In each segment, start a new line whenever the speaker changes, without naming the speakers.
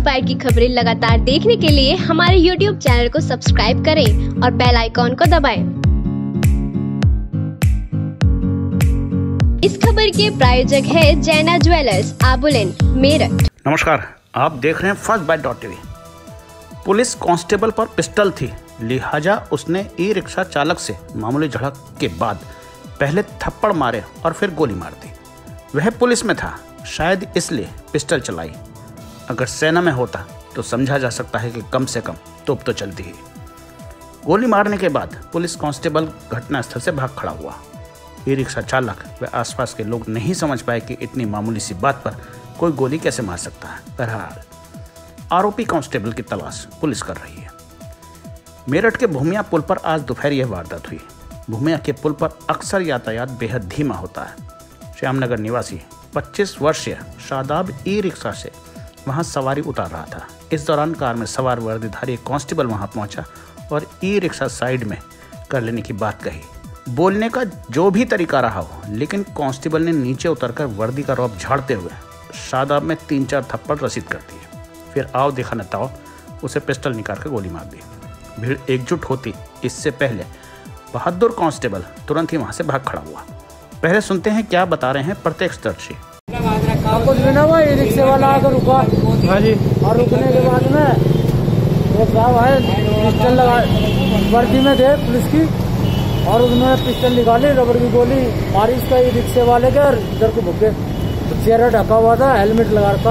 Inspire की खबरें लगातार देखने के लिए हमारे YouTube चैनल को सब्सक्राइब करें और बेल आइकॉन को दबाएं। इस खबर के प्रायोजक है जैना ज्वेलर्स, आबुलेन, मेरठ।
नमस्कार, आप देख रहे हैं फर्स्ट बाइट.tv। पुलिस कांस्टेबल पर पिस्टल थी, लिहाजा उसने ई रिक्शा चालक से मामूली झड़प के बाद पहले थप्पड़ मारे और फिर गोली मार दी। वह पुलिस में था, शायद इसलिए पिस्टल चलाई। अगर सेना में होता तो समझा जा सकता है कि कम से कम तोप तो चलती ही। गोली मारने के बाद पुलिस कांस्टेबल घटनास्थल से भाग खड़ा हुआ। ई रिक्शा चालक व आसपास के लोग नहीं समझ पाए कि इतनी मामूली सी बात पर कोई गोली कैसे मार सकता है। बहरहाल आरोपी कांस्टेबल की तलाश पुलिस कर रही है। मेरठ के भूमिया पुल पर आज दोपहर यह वारदात हुई। भूमिया के पुल पर अक्सर यातायात बेहद धीमा होता है। श्यामनगर निवासी 25 वर्षीय शादाब ई रिक्शा से वहां सवारी उतार रहा था। इस दौरान कार में सवार वर्दीधारी कांस्टेबल वहां पहुंचा और ई रिक्शा साइड में कर लेने की बात कही। बोलने का जो भी तरीका रहा हो, लेकिन कांस्टेबल ने नीचे उतरकर वर्दी का रौब झाड़ते हुए शादाब में 3-4 थप्पड़ रसीद कर दिए। फिर आओ देखा न ताओ, उसे पिस्टल निकाल कर गोली मार दी। भीड़ एकजुट होती इससे पहले बहादुर कांस्टेबल तुरंत ही वहां से भाग खड़ा हुआ। पहले सुनते हैं क्या बता रहे हैं प्रत्यक्षदर्शी।
कुछ भी ना हुआ, ई रिक्शे वाला आकर रुका। हाँ जी। और रुकने के बाद में वो साहब आए, पिस्टल लगा, वर्दी में थे पुलिस की, और उन्होंने पिस्टल निकाली, रबर की गोली मारी इसका ई रिक्शे वाले के, और इधर को भुगे। चेहरा ढका हुआ था, हेलमेट लगा रखा।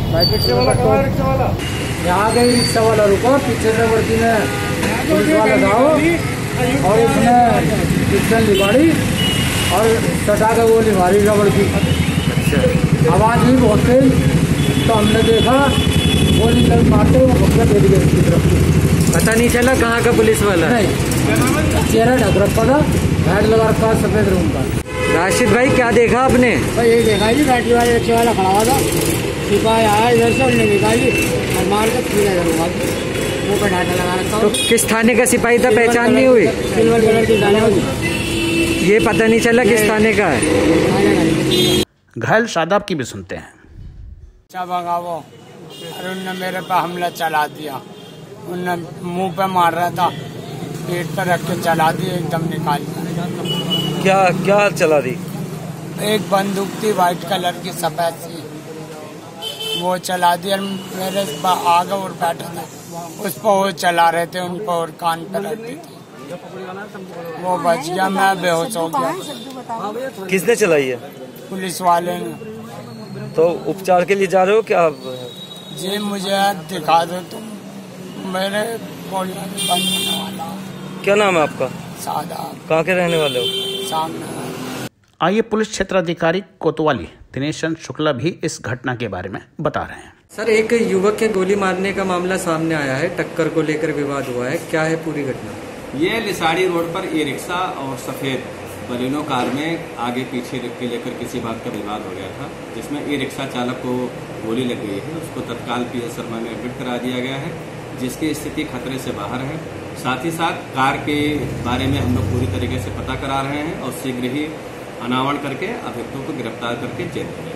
यहाँ गई रिक्शा वाला रुका, पीछे से वर्दी में पुलिस वाला था और उसने पिस्टल निकाली और सटा के गोली मारी रबड़ की। आवाज भी बहुत तेज, तो हमने देखा गोली लग मारते हुए भुक्का दे दिया उसकी तरफ।
पता नहीं चला कहाँ का पुलिस वाला?
नहीं, चेहरा ढक रखा था, हेड लगा रखा सफेद रूम का।
राशिद भाई क्या देखा आपने?
भाई यही देखा जी, बैटरी वाले रिक्शे वाला खड़ा हुआ था, सिपाही आया इधर से, उन्होंने निकाली और मार के फिर इधर हुआ, मुँह पर ढाटा लगा रखा।
तो किस थाने का सिपाही था, पहचान नहीं हुई?
सिल्वर कलर की थाने होगी,
ये पता नहीं चला किस थाने का है।
घायल शादाब की भी सुनते हैं।
भगावो, अरे उनने मेरे पे हमला चला दिया। उनने मुंह पे मार रहा था, पेट पे रख के चला दिया, एकदम निकाल दिया।
क्या क्या चला दी?
एक बंदूक थी वाइट कलर की सफेद सी, वो चला दिया। मेरे आगे और बैठा था, उस पर वो चला रहे थे, उन पर और कान पे रख दी थी। वो बच गया, मैं बेहोश हो गया।
किसने चलाई है?
पुलिस वाले ने।
तो उपचार के लिए जा रहे हो क्या?
जी मुझे दिखा दो तुम, मेरे बोलने बंद होने वाला।
क्या नाम है आपका?
सादाब।
कहाँ के रहने वाले हो?
सामने।
आइए पुलिस क्षेत्राधिकारी कोतवाली दिनेश चंद्र शुक्ला भी इस घटना के बारे में बता रहे हैं।
सर, एक युवक के गोली मारने का मामला सामने आया है, टक्कर को लेकर विवाद हुआ है, क्या है पूरी घटना?
ये लिसाड़ी रोड पर ई रिक्शा और सफेद बलिनो कार में आगे पीछे के लेकर किसी बात का विवाद हो गया था, जिसमें ई रिक्शा चालक को गोली लग गई है। उसको तत्काल पीएस शर्मा में एडमिट करा दिया गया है, जिसकी स्थिति खतरे से बाहर है। साथ ही साथ कार के बारे में हम लोग पूरी तरीके से पता करा रहे हैं और शीघ्र ही अनावरण करके अभियुक्तों को गिरफ्तार करके जेल भेजेंगे।